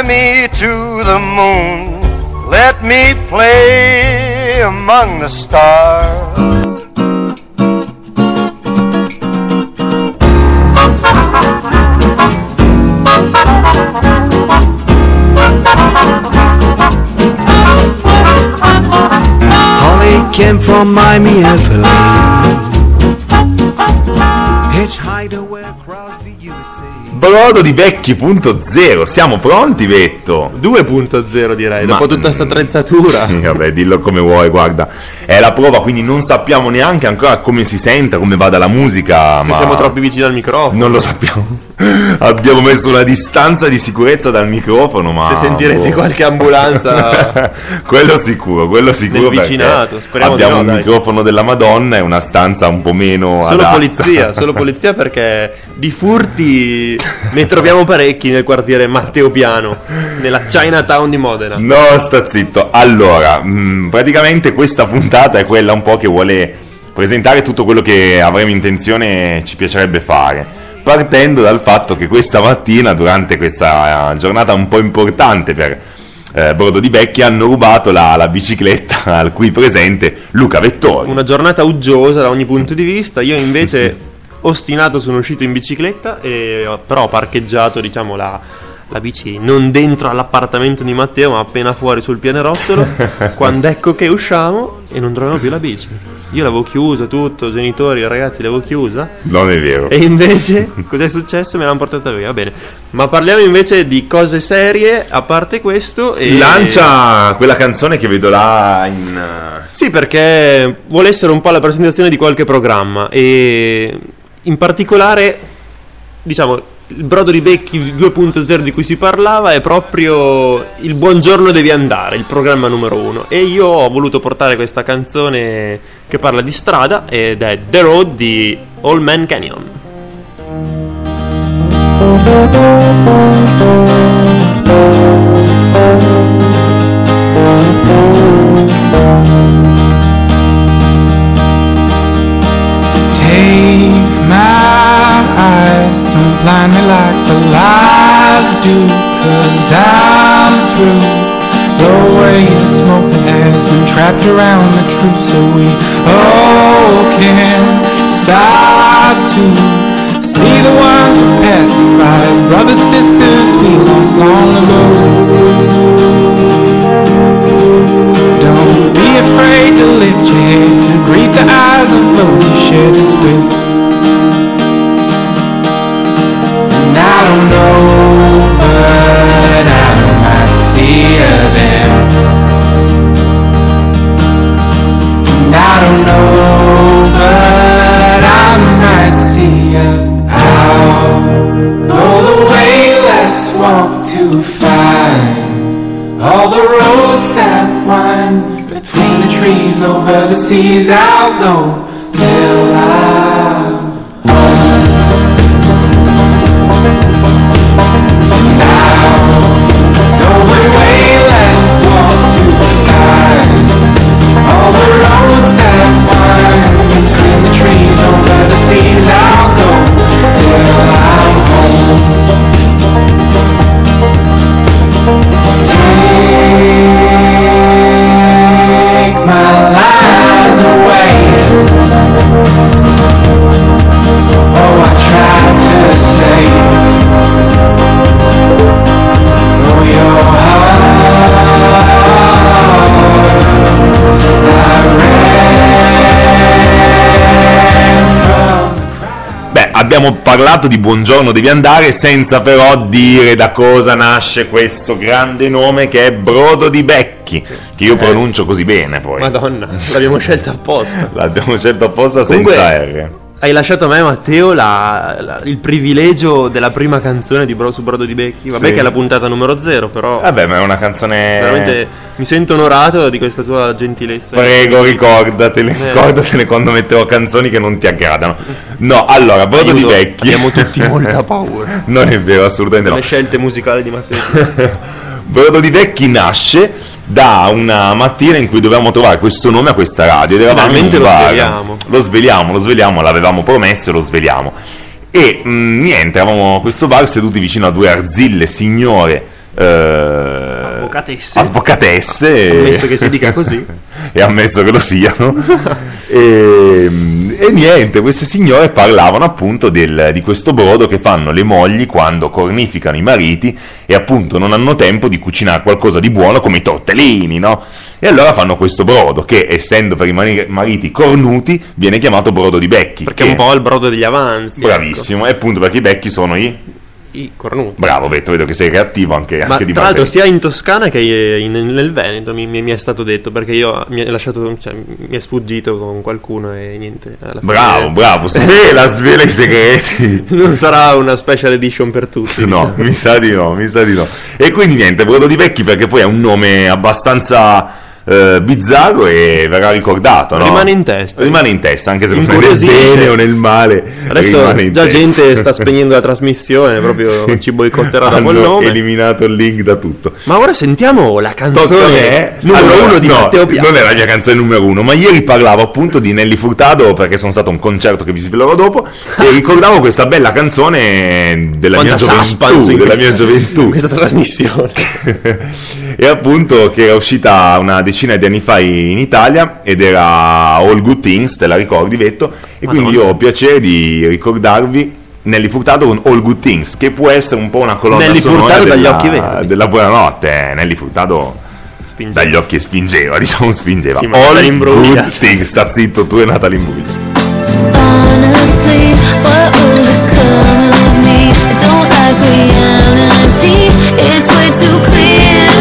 me to the moon, let me play among the stars. Holly came from Miami, Italy. Hideaway across the USA. BrodoDiBecchi.0, siamo pronti, Vetto? 2.0 direi, dopo tutta sta attrezzatura. Sì, vabbè, dillo come vuoi, guarda. È la prova, quindi non sappiamo neanche ancora come si senta, come vada la musica. Se ma siamo troppo vicini al microfono. non lo sappiamo. Abbiamo messo una distanza di sicurezza dal microfono, ma se sentirete qualche ambulanza quello sicuro nel vicinato, speriamo abbiamo di no, un dai. microfono della Madonna e una stanza un po' meno Solo adatta. solo polizia perché di furti ne troviamo parecchi nel quartiere Matteo Piano, nella Chinatown di Modena. No, sta zitto. Allora, praticamente questa puntata è quella un po' che vuole presentare tutto quello che avremo intenzione, ci piacerebbe fare, partendo dal fatto che questa mattina, durante questa giornata un po' importante per BrodoDiBecchi, hanno rubato la bicicletta al qui presente Luca Vettori. Una giornata uggiosa da ogni punto di vista. Io invece ostinato sono uscito in bicicletta però ho parcheggiato, diciamo, la bici non dentro all'appartamento di Matteo ma appena fuori sul pianerottolo quando ecco che usciamo e non troviamo più la bici. Io l'avevo chiusa tutto, genitori, ragazzi, l'avevo chiusa. Non è vero. E invece cos'è successo? Me l'hanno portata via, va bene. Ma parliamo invece di cose serie, a parte questo. Lancia quella canzone che vedo là in... Sì, perché vuole essere un po' la presentazione di qualche programma e in particolare, diciamo, il BrodoDiBecchi 2.0 di cui si parlava è proprio il Buongiorno-Devi-Andare, il programma numero 1. E io ho voluto portare questa canzone che parla di strada ed è The Road di Old Man Canyon. Take my eyes, don't blind me like the lies do, 'cause I'm through the way the smoke that has been trapped around the truth, so we all can start to see the ones who passed by as brothers, sisters we lost long ago. Don't be afraid to lift your head, to greet the eyes of those you share this with. And I don't know, but I might see her there. And I don't know, but I might see her. I'll go the way less walk to find all the roads that wind between the trees over the seas. I'll go till I'm home. And I'll go the way less walk to find all the roads that wind between the trees over the seas. I'll go till I'm home. Take my lies away. Oh, I tried to say, oh, your heart I ran from the crowd. Beh, abbiamo parlato di Buongiorno-Devi-Andare senza però dire da cosa nasce questo grande nome che è BrodoDiBecchi, che io pronuncio così bene poi. Madonna, l'abbiamo scelta apposta. L'abbiamo scelto apposta Comunque, senza R. Hai lasciato a me, Matteo, il privilegio della prima canzone su BrodoDiBecchi. Vabbè, Sì. che è la puntata numero 0, però Vabbè, ma è una canzone... veramente mi sento onorato di questa tua gentilezza. Prego, ricordatele quando mettevo canzoni che non ti aggradano. No, allora, BrodoDiBecchi... Abbiamo tutti molta paura. Non è vero, assolutamente no. Le scelte musicali di Matteo. BrodoDiBecchi nasce da una mattina in cui dovevamo trovare questo nome a questa radio ed eravamo Finalmente in un lo bar. sveliamo. Lo sveliamo, l'avevamo promesso e lo sveliamo. E niente, eravamo a questo bar seduti vicino a due arzille signore avvocatesse, ammesso che si dica così e ammesso che lo siano. E niente, queste signore parlavano appunto di questo brodo che fanno le mogli quando cornificano i mariti e appunto non hanno tempo di cucinare qualcosa di buono come i tortellini, no? E allora fanno questo brodo che, essendo per i mariti cornuti, viene chiamato BrodoDiBecchi, perché è un po' il brodo degli avanzi. Bravissimo, ecco. E appunto perché i becchi sono i cornuti. Bravo, vedo che sei creativo anche Ma di tra l'altro sia in Toscana che nel Veneto mi è stato detto, perché io mi è sfuggito con qualcuno e niente. Bravo, svela i segreti. Non sarà una special edition per tutti. No, mi sa di no. E quindi niente, BrodoDiBecchi, perché poi è un nome abbastanza bizzarro e verrà ricordato, no? Rimane in testa, anche se non è nel bene o nel male. Adesso già gente sta spegnendo la trasmissione, proprio ci boicotterà dopo il nome. Hanno eliminato il link da tutto. Ma ora sentiamo la canzone numero 1 di Matteo Piano. Non è la mia canzone numero 1, ma ieri parlavo appunto di Nelly Furtado, perché sono stato a un concerto che vi svelerò dopo, e ricordavo questa bella canzone della mia gioventù, questa trasmissione. E appunto che era uscita una decina di anni fa in Italia ed era All Good Things, te la ricordi, Vetto? E quindi io ho piacere di ricordarvi Nelly Furtado con All Good Things, che può essere un po' una colonna Nelly sonora Furtado dagli occhi verdi della buonanotte. Nelly Furtado dagli occhi spingeva. Sì, All Good Things, sta zitto tu e Natalie Imbruglia. Honestly, what will become of me? I don't like reality, it's way too clear.